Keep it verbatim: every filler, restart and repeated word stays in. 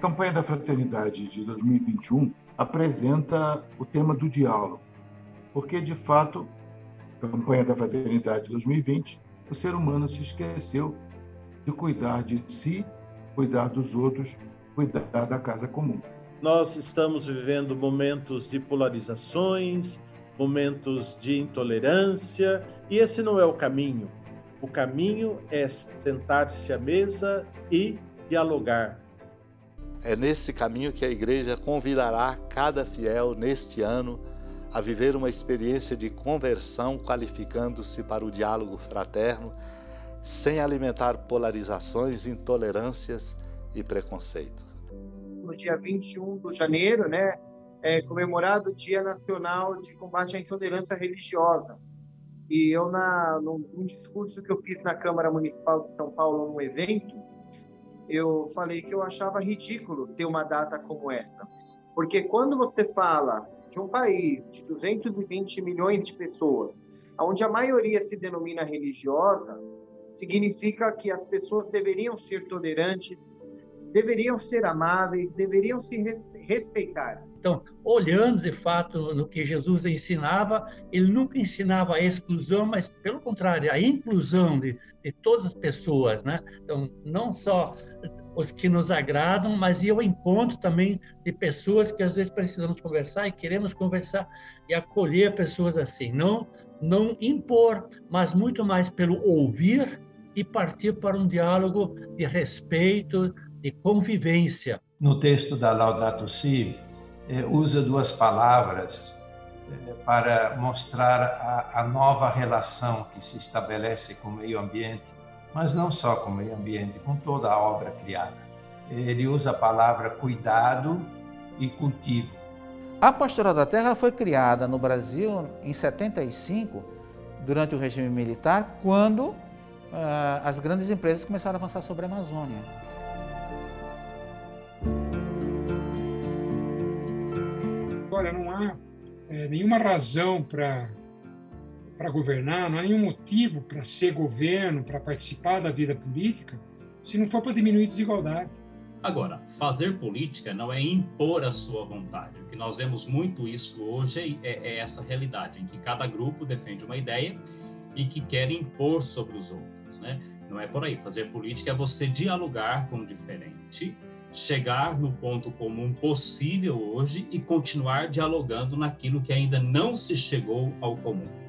campanha da Fraternidade de dois mil e vinte e um apresenta o tema do diálogo, porque, de fato, a campanha da Fraternidade de dois mil e vinte, o ser humano se esqueceu de cuidar de si, cuidar dos outros, cuidar da casa comum. Nós estamos vivendo momentos de polarizações, momentos de intolerância, e esse não é o caminho. O caminho é sentar-se à mesa e dialogar. É nesse caminho que a Igreja convidará cada fiel neste ano a viver uma experiência de conversão, qualificando-se para o diálogo fraterno, sem alimentar polarizações, intolerâncias e preconceitos. No dia vinte e um de janeiro, né, é comemorado o Dia Nacional de Combate à Intolerância Religiosa. E eu, na, num, num discurso que eu fiz na Câmara Municipal de São Paulo, num evento, eu falei que eu achava ridículo ter uma data como essa. Porque quando você fala de um país de duzentos e vinte milhões de pessoas, onde a maioria se denomina religiosa, significa que as pessoas deveriam ser tolerantes, deveriam ser amáveis, deveriam se respeitar. Então, olhando de fato no que Jesus ensinava, ele nunca ensinava a exclusão, mas pelo contrário, a inclusão de, de todas as pessoas, né? Então, não só os que nos agradam, mas ir ao encontro também de pessoas que às vezes precisamos conversar e queremos conversar e acolher pessoas assim. Não, não impor, mas muito mais pelo ouvir e partir para um diálogo de respeito, de convivência. No texto da Laudato Si, eh, usa duas palavras eh, para mostrar a, a nova relação que se estabelece com o meio ambiente, mas não só com o meio ambiente, com toda a obra criada. Ele usa a palavra cuidado e cultivo. A Pastoral da Terra foi criada no Brasil em setenta e cinco, durante o regime militar, quando ah, as grandes empresas começaram a avançar sobre a Amazônia. Olha, não há é, nenhuma razão para para governar, não há nenhum motivo para ser governo, para participar da vida política, se não for para diminuir a desigualdade. Agora, fazer política não é impor a sua vontade. O que nós vemos muito isso hoje é, é essa realidade, em que cada grupo defende uma ideia e que quer impor sobre os outros, né? Não é por aí. Fazer política é você dialogar com o diferente, chegar no ponto comum possível hoje e continuar dialogando naquilo que ainda não se chegou ao comum.